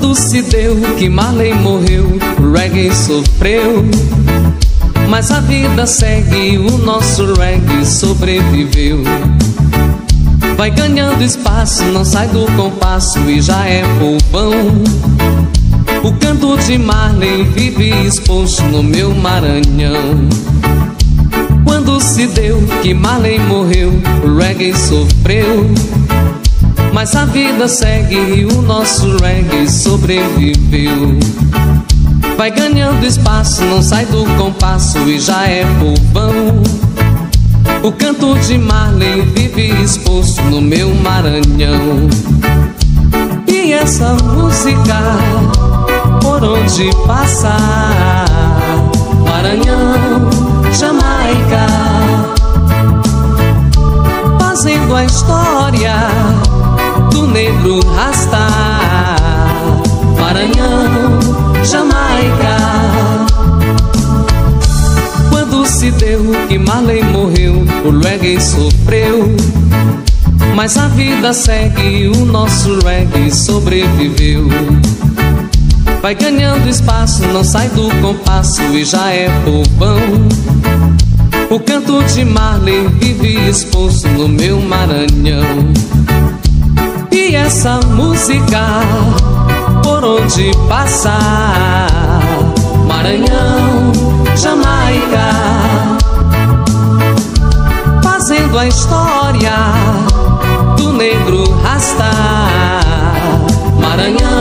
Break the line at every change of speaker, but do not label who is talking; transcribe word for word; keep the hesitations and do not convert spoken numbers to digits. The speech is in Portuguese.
Quando se deu que Marley morreu, o reggae sofreu, mas a vida segue, o nosso reggae sobreviveu. Vai ganhando espaço, não sai do compasso e já é povão. O canto de Marley vive exposto no meu Maranhão. Quando se deu que Marley morreu, o reggae sofreu, mas a vida segue e o nosso reggae sobreviveu. Vai ganhando espaço, não sai do compasso e já é povão. O canto de Marley vive exposto no meu Maranhão. E essa música, por onde passar, Maranhão, Jamaica, fazendo a história do negro rasta. Maranhão, Jamaica. Quando se deu que Marley morreu, o reggae sofreu, mas a vida segue e o nosso reggae sobreviveu. Vai ganhando espaço, não sai do compasso e já é povão. O canto de Marley vive exposto no meu Maranhão. E essa música, por onde passar, Maranhão, Jamaica, fazendo a história do negro rasta. Maranhão,